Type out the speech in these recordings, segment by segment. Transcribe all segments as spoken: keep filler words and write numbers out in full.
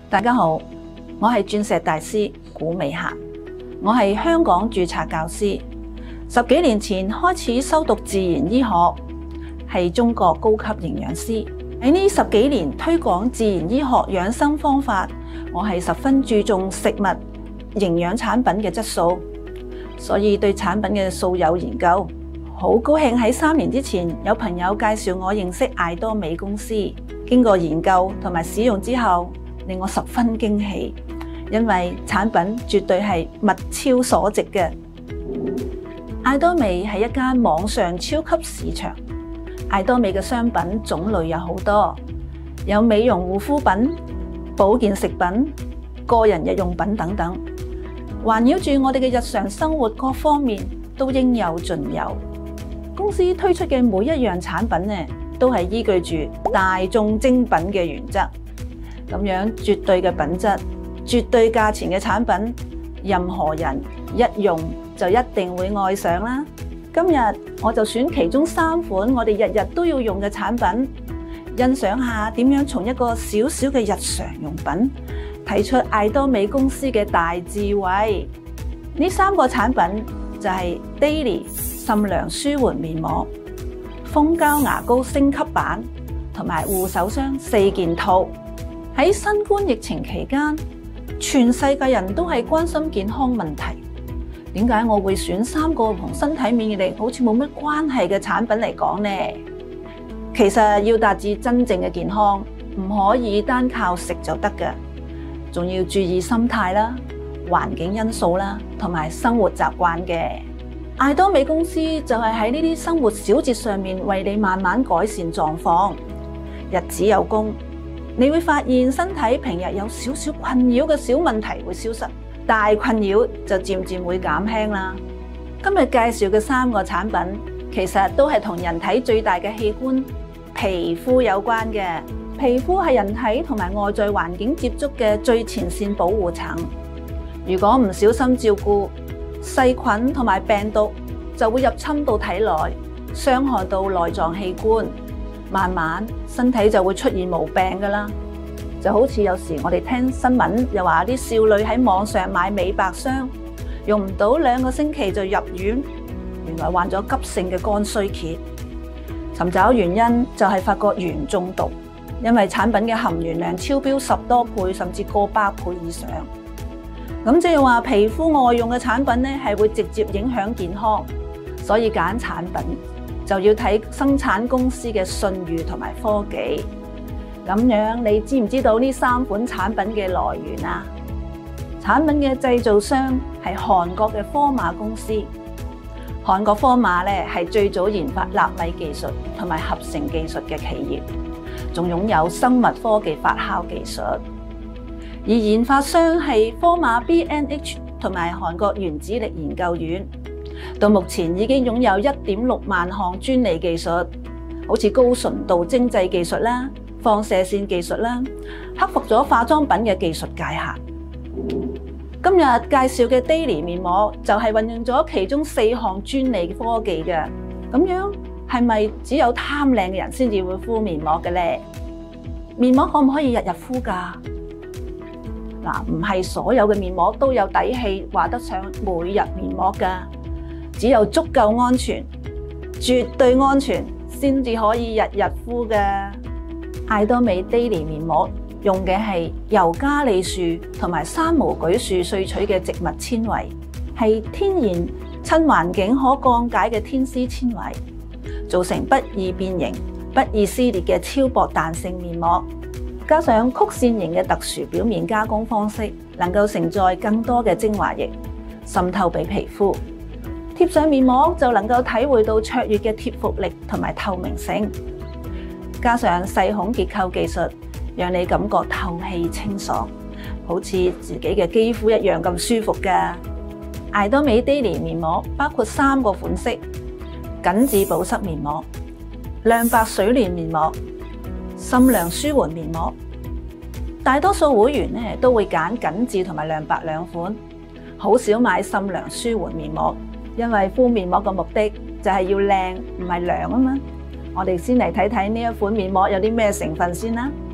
大家好，我係鑽石大師古美霞，我係香港註冊教師，十幾年前開始修讀自然醫學，係中國高級營養師。喺呢十幾年推廣自然醫學養生方法，我係十分注重食物營養產品嘅質素，所以對產品嘅素有研究。好高興喺三年之前有朋友介紹我認識艾多美公司，經過研究同埋使用之後，令我十分驚喜，因為產品絕對係物超所值嘅。艾多美係一間網上超級市場，艾多美嘅商品種類有好多，有美容護膚品、保健食品、個人日用品等等，環繞住我哋嘅日常生活各方面都應有盡有。公司推出嘅每一樣產品呢，都係依據住大眾精品嘅原則，咁樣絕對嘅品質、絕對價錢嘅產品，任何人一用就一定會愛上啦。今日我就選其中三款我哋日日都要用嘅產品，欣賞下點樣從一個小小嘅日常用品睇出艾多美公司嘅大智慧。呢三個產品就係 Daily 沁涼舒緩面膜、蜂膠牙膏升級版同埋護手霜四件套。喺新冠疫情期間，全世界人都係關心健康問題。點解我會選三個同身體免疫力好似冇乜關係嘅產品嚟講呢？其實要達至真正嘅健康，唔可以單靠食就得嘅，仲要注意心態啦、環境因素啦，同埋生活習慣嘅。艾多美公司就係喺呢啲生活小節上面為你慢慢改善狀況。日子有功，你會發現身體平日有少少困擾嘅小問題會消失，大困擾就漸漸會減輕啦。今日介紹嘅三個產品，其實都係同人體最大嘅器官皮膚有關嘅。皮膚係人體同埋外在環境接觸嘅最前線保護層，如果唔小心照顧，細菌同埋病毒就會入侵到體內，傷害到內臟器官，慢慢身體就會出現毛病㗎喇。就好似有時我哋聽新聞又話啲少女喺網上買美白霜，用唔到兩個星期就入院，原來患咗急性嘅肝衰竭。尋找原因就係發覺鉛中毒，因為產品嘅含鉛量超標十多倍甚至過百倍以上。咁即係話皮膚外用嘅產品呢，係會直接影響健康，所以揀產品就要睇生產公司嘅信譽同埋科技。咁樣你知唔知道呢三款產品嘅來源啊？產品嘅製造商係韓國嘅科馬公司。韓國科馬呢係最早研發納米技術同埋合成技術嘅企業，仲擁有生物科技發酵技術。而研發商係科馬 B N H 同埋韓國原子力研究院，到目前已經擁有一點六萬項專利技術，好似高純度精製技術啦、放射線技術啦，克服咗化妝品嘅技術界限。今日介紹嘅 Daily 面膜就係運用咗其中四項專利科技嘅，咁樣係咪只有貪靚嘅人先至會敷面膜嘅呢？面膜可唔可以日日敷㗎？嗱，唔係所有嘅面膜都有底氣話得上每日面膜㗎，只有足夠安全、絕對安全先至可以日日敷㗎。艾多美 Daily 面膜用嘅係由加利樹同埋山毛櫸樹萃取嘅植物纖維，係天然親環境可降解嘅天絲纖維，造成不易變形、不易撕裂嘅超薄彈性面膜。加上曲線型嘅特殊表面加工方式，能夠承載更多嘅精華液，滲透俾皮膚。貼上面膜就能夠體會到卓越嘅貼服力同埋透明性。加上細孔結構技術，讓你感覺透氣清爽，好似自己嘅肌膚一樣咁舒服㗎。艾多美 Daily 面膜包括三個款式：緊緻保濕面膜、亮白水嫩面膜、沁涼舒緩面膜。大多數會員呢都會揀緊緻同埋亮白兩款，好少買沁涼舒緩面膜，因為敷面膜嘅目的就係要靚，唔係涼啊嘛。我哋先嚟睇睇呢一款面膜有啲咩成分先啦。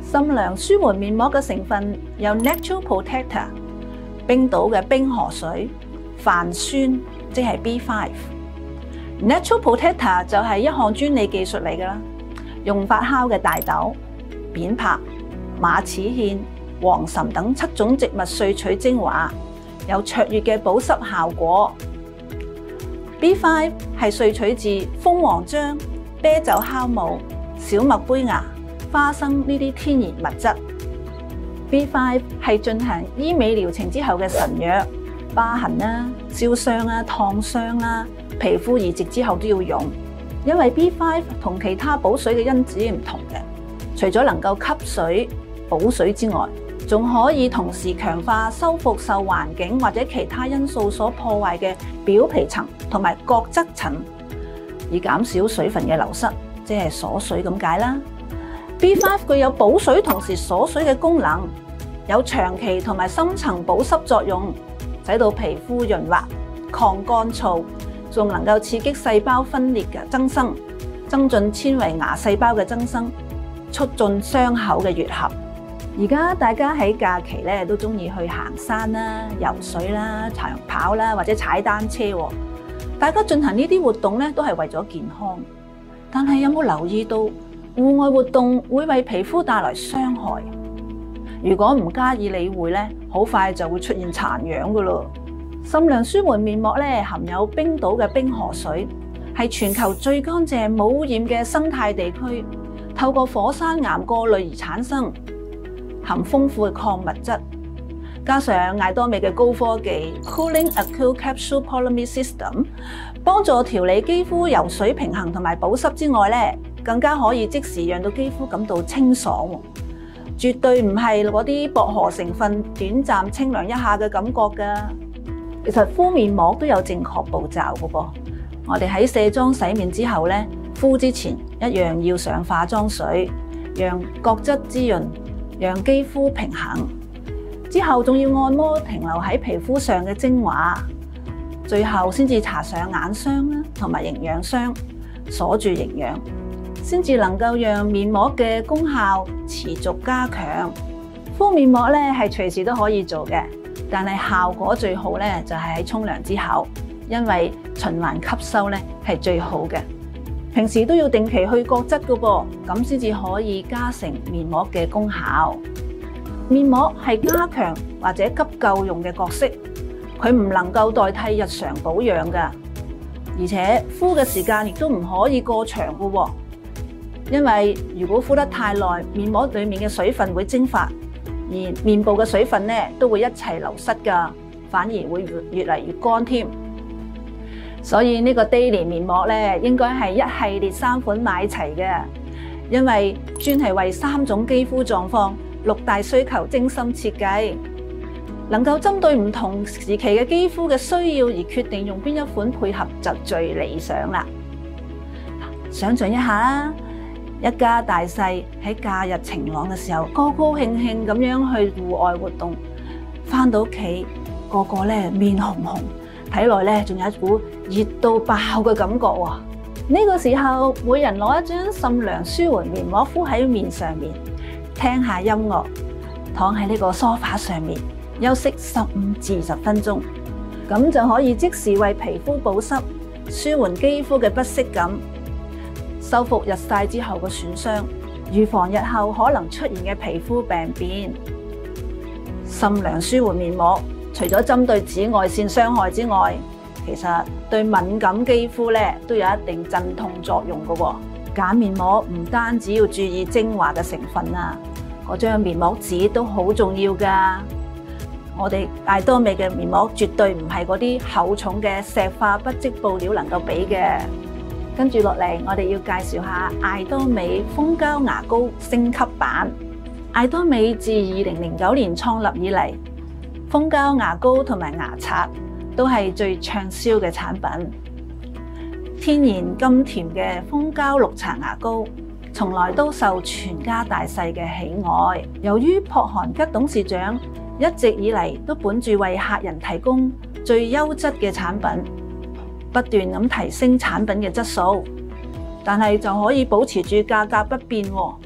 沁涼舒緩面膜嘅成分有 Natural Protector、冰島嘅冰河水、泛酸，即係 B 五。Natural Protector 就係一項專利技術嚟㗎啦，用發酵嘅大豆、扁柏、馬齒莧、黃芩等七種植物萃取精華，有卓越嘅保濕效果。B 五 係萃取自蜂王漿、啤酒酵母、小麥胚芽、花生呢啲天然物質。B 五 係進行醫美療程之後嘅神藥，疤痕啦、燒傷啦、燙傷啦、皮膚移植之後都要用。因為 B 五 同其他補水嘅因子唔同嘅，除咗能夠吸水補水之外，仲可以同時強化修復受環境或者其他因素所破壞嘅表皮層同埋角質層，以減少水分嘅流失，即係鎖水咁解啦。B 五 具有補水同時鎖水嘅功能，有長期同埋深層保濕作用，使到皮膚潤滑、抗乾燥，仲能夠刺激細胞分裂嘅增生，增進纖維芽細胞嘅增生，促進傷口嘅愈合。而家大家喺假期咧都中意去行山啦、游水啦、長跑啦或者踩單車。大家進行呢啲活動咧都係為咗健康，但係有冇留意到戶外活動會為皮膚帶來傷害？如果唔加以理會咧，好快就會出現殘樣噶咯。沁涼舒緩面膜咧含有冰島嘅冰河水，係全球最乾淨冇污染嘅生態地區，透過火山岩過濾而產生。含豐富嘅礦物質，加上艾多美嘅高科技 Cooling Acute Capsule Polymer System， 幫助調理肌膚游水平衡同埋保濕之外咧，更加可以即時讓到肌膚感到清爽，絕對唔係嗰啲薄荷成分短暫清涼一下嘅感覺㗎。其實敷面膜都有正確步驟㗎噃，我哋喺卸妝洗面之後咧，敷之前一樣要上化妝水，讓角質滋潤。讓肌膚平衡，之後仲要按摩停留喺皮膚上嘅精華，最後先至搽上眼霜啦，同埋營養霜鎖住營養，先至能夠讓面膜嘅功效持續加強。敷面膜咧係隨時都可以做嘅，但係效果最好咧就係喺沖涼之後，因為循環吸收咧係最好嘅。平時都要定期去角質㗎噃，咁先至可以加成面膜嘅功效。面膜係加強或者急救用嘅角色，佢唔能夠代替日常保養㗎，而且敷嘅時間亦都唔可以過長㗎喎。因為如果敷得太耐，面膜裡面嘅水分會蒸發，而面部嘅水分咧都會一齊流失㗎，反而會越越嚟越乾添。所以呢個 daily 面膜咧，應該係一系列三款買齊嘅，因為專係為三種肌膚狀況、六大需求精心設計，能夠針對唔同時期嘅肌膚嘅需要而決定用邊一款配合就最理想啦。想象一下啦，一家大細喺假日晴朗嘅時候，高高興興咁樣去戶外活動，返到屋企個個咧面紅紅。睇來咧，仲有一股熱到爆嘅感覺喎。呢個時候，每人攞一張沁涼舒緩面膜敷喺面上面，聽下音樂，躺喺呢個梳化上面休息十五至二十分鐘，咁就可以即時為皮膚保濕，舒緩肌膚嘅不適感，修復日曬之後嘅損傷，預防日後可能出現嘅皮膚病變。沁涼舒緩面膜除咗針對紫外線傷害之外，其實對敏感肌膚咧都有一定鎮痛作用嘅喎。揀面膜唔單止要注意精華嘅成分啊，嗰張面膜紙都好重要㗎。我哋艾多美嘅面膜絕對唔係嗰啲厚重嘅石化不織布料能夠比嘅。跟住落嚟，我哋要介紹下艾多美蜂膠牙膏升級版。艾多美自二零零九年創立以嚟，蜂膠牙膏同埋牙刷都係最暢銷嘅產品。天然甘甜嘅蜂膠綠茶牙膏，從來都受全家大細嘅喜愛。由於朴韓吉董事長一直以嚟都本住為客人提供最優質嘅產品，不斷咁提升產品嘅質素，但係就可以保持住價格不變喎。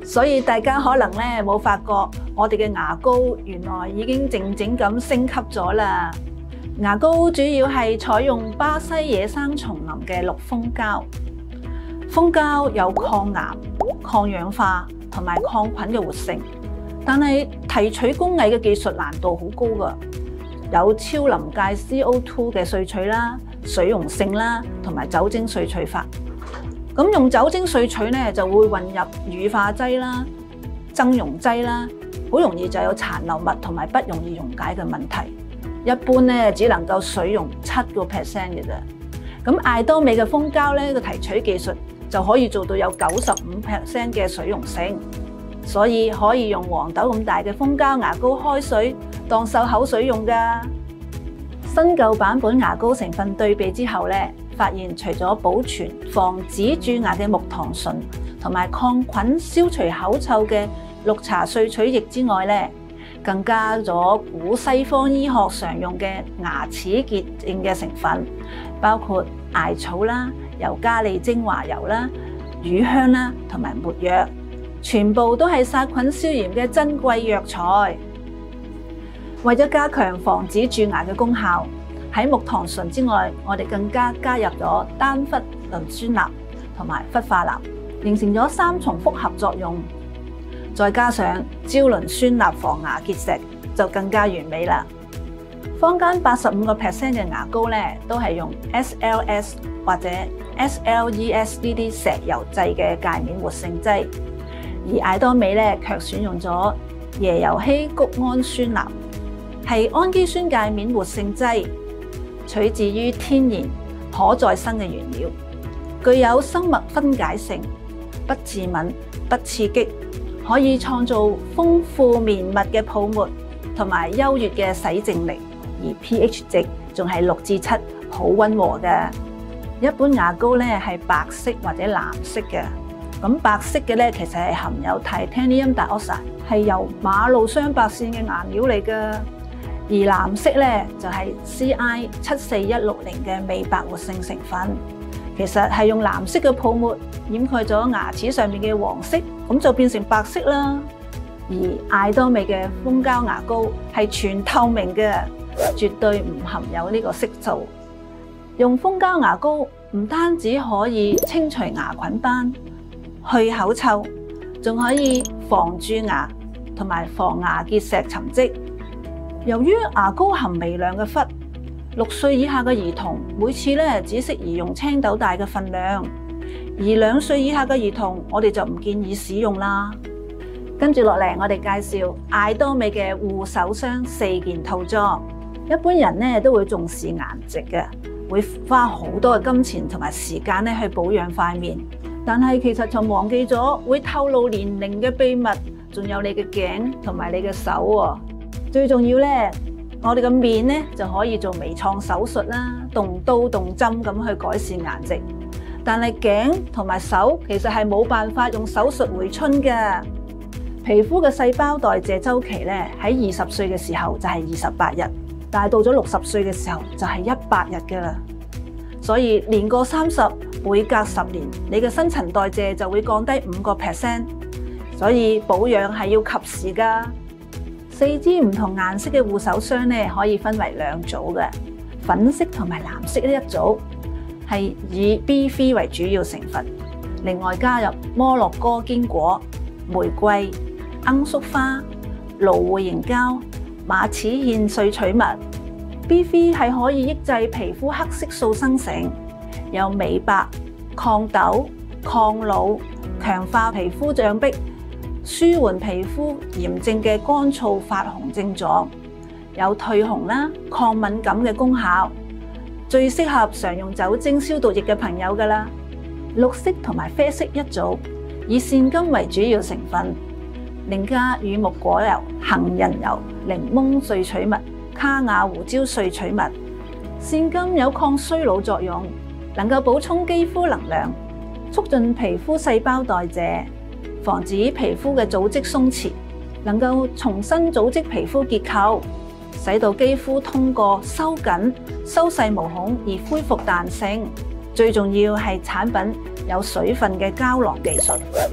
所以大家可能咧冇發覺，我哋嘅牙膏原來已經靜靜咁升級咗啦。牙膏主要係採用巴西野生叢林嘅綠蜂膠，蜂膠有抗癌、抗氧化同埋抗菌嘅活性，但係提取工藝嘅技術難度好高㗎，有超臨界 C O 二 嘅萃取啦、水溶性啦同埋酒精萃取法。咁用酒精萃取咧，就會混入乳化劑啦、增溶劑啦，好容易就有殘留物同埋不容易溶解嘅問題。一般咧只能夠水溶七個 percent 嘅啫。咁艾多美嘅蜂膠咧個提取技術就可以做到有九十五 percent 嘅水溶性，所以可以用黃豆咁大嘅蜂膠牙膏開水當漱口水用㗎。新舊版本牙膏成分對比之後咧，發現除咗保存防止蛀牙嘅木糖醇同埋抗菌消除口臭嘅綠茶萃取液之外咧，更加咗古西方醫學常用嘅牙齒潔淨嘅成分，包括艾草啦、尤加利精華油啦、乳香啦同埋沒藥，全部都係殺菌消炎嘅珍貴藥材。為咗加強防止蛀牙嘅功效，喺木糖醇之外，我哋更加加入咗單氟磷酸鈉同埋氟化鈉，形成咗三重複合作用。再加上焦磷酸鈉防牙結石，就更加完美啦。坊間八十五個 percent 嘅牙膏咧，都係用 S L S 或者 S L E S 呢啲石油製嘅界面活性劑，而艾多美咧卻選用咗椰油烯谷氨酸鈉，係氨基酸界面活性劑，取自於天然可再生嘅原料，具有生物分解性，不致敏、不刺激，可以創造豐富綿密嘅泡沫同埋優越嘅洗淨力，而 pH 值仲係六至七，好溫和嘅。一般牙膏咧係白色或者藍色嘅，咁白色嘅咧其實係含有 titanium dioxide， 係由馬路雙白線嘅顏料嚟㗎。而藍色咧就係 C I 七四一六零嘅美白活性成分，其實係用藍色嘅泡沫掩蓋咗牙齒上面嘅黃色，咁就變成白色啦。而艾多美嘅蜂膠牙膏係全透明嘅，絕對唔含有呢個色素。用蜂膠牙膏唔單止可以清除牙菌斑、去口臭，仲可以防蛀牙同埋防牙結石沉積。由於牙膏含微量嘅氟，六歲以下嘅兒童每次咧只適宜用青豆大嘅份量，而兩歲以下嘅兒童我哋就唔建議使用啦。跟住落嚟，我哋介紹艾多美嘅護手霜四件套裝。一般人咧都會重視顏值嘅，會花好多嘅金錢同埋時間咧去保養塊面，但係其實就忘記咗會透露年齡嘅秘密，仲有你嘅頸同埋你嘅手喎。最重要咧，我哋嘅面咧就可以做微創手術啦，動刀動針咁去改善顏值。但係頸同埋手其實係冇辦法用手術回春嘅。皮膚嘅細胞代謝週期咧喺二十歲嘅時候就係二十八日，但係到咗六十歲嘅時候就係一百日㗎啦。所以年過三十，每隔十年你嘅新陳代謝就會降低五個 percent， 所以保養係要及時㗎。四支唔同顏色嘅護手霜咧，可以分為兩組嘅，粉色同埋藍色呢一組係以 B 三 為主要成分，另外加入摩洛哥堅果、玫瑰、罌粟花、蘆薈凝膠、馬齒莧萃取物。B 三 係可以抑制皮膚黑色素生成，有美白、抗痘、抗老、強化皮膚障壁、舒緩皮膚炎症嘅乾燥發紅症狀，有退紅啦、抗敏感嘅功效，最適合常用酒精消毒液嘅朋友㗎啦。綠色同埋啡色一組，以腺苷為主要成分，另加乳木果油、杏仁油、檸檬萃取物、卡雅胡椒萃取物。腺苷有抗衰老作用，能夠補充肌膚能量，促進皮膚細胞代謝，防止皮膚嘅組織鬆弛，能夠重新組織皮膚結構，使到肌膚通過收緊、收細毛孔而恢復彈性。最重要係產品有水分嘅膠囊技術，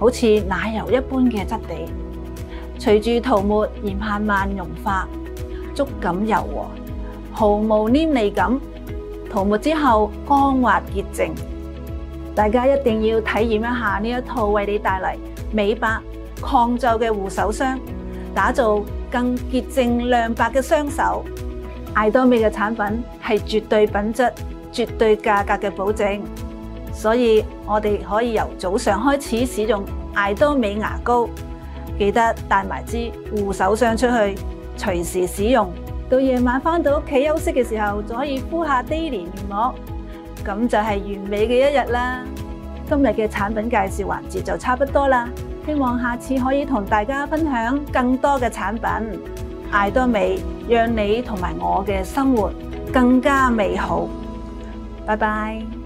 好似奶油一般嘅質地，隨住塗抹而慢慢融化，觸感柔和，毫無黏膩感。塗抹之後光滑潔淨，大家一定要體驗一下呢一套為你帶嚟美白抗皺嘅護手霜，打造更潔淨亮白嘅雙手。Atomy嘅產品係絕對品質、絕對價格嘅保證，所以我哋可以由早上開始使用Atomy牙膏，記得帶埋支護手霜出去，隨時使用。到夜晚返到屋企休息嘅時候，就可以敷下 daily 面膜，咁就係完美嘅一日啦。今日嘅產品介紹環節就差不多啦，希望下次可以同大家分享更多嘅產品。Atomy讓你同埋我嘅生活更加美好。拜拜。